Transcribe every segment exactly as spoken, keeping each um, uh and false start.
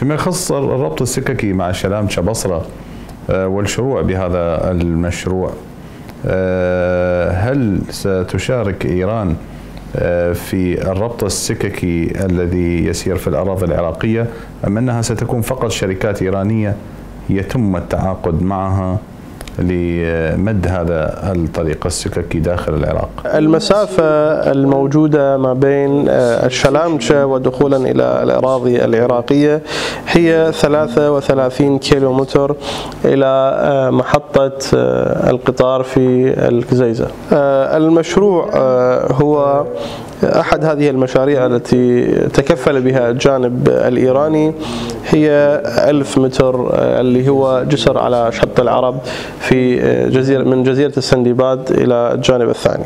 فيما يخص الربط السككي مع شلامشة بصرة والشروع بهذا المشروع، هل ستشارك إيران في الربط السككي الذي يسير في الأراضي العراقية، أم أنها ستكون فقط شركات إيرانية يتم التعاقد معها لمد هذا الطريق السككي داخل العراق؟ المسافة الموجودة ما بين الشلامشة ودخولا إلى الأراضي العراقية هي ثلاثة وثلاثين كيلومتر إلى محطة القطار في القزيزة. المشروع هو أحد هذه المشاريع التي تكفل بها الجانب الإيراني، هي ألف متر اللي هو جسر على شط العرب في جزيرة من جزيرة السندباد إلى الجانب الثاني،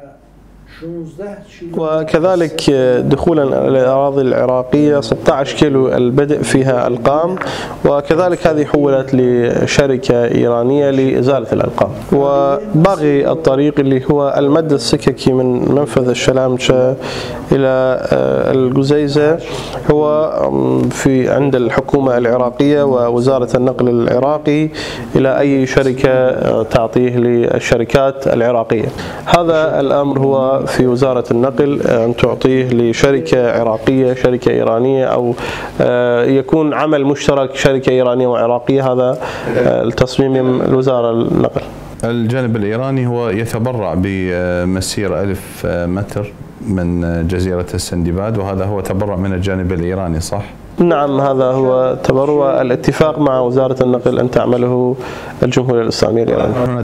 وكذلك دخولا إلى الأراضي العراقية ستة عشر كيلو البدء فيها ألقام، وكذلك هذه حولت لشركة إيرانية لإزالة الألقام. وباقي الطريق اللي هو المد السككي من منفذ الشلامشة إلى القزيزة هو في عند الحكومة العراقية ووزارة النقل العراقي إلى أي شركة تعطيه للشركات العراقية. هذا الأمر هو في وزارة النقل أن تعطيه لشركة عراقية، شركة إيرانية، أو يكون عمل مشترك شركة إيرانية وعراقية. هذا التصميم الوزارة النقل. الجانب الإيراني هو يتبرع بمسير ألف متر من جزيرة السندباد، وهذا هو تبرع من الجانب الإيراني، صح؟ نعم، هذا هو تبرع. الاتفاق مع وزارة النقل أن تعمله الجمهورية الإسلامية الإيرانية.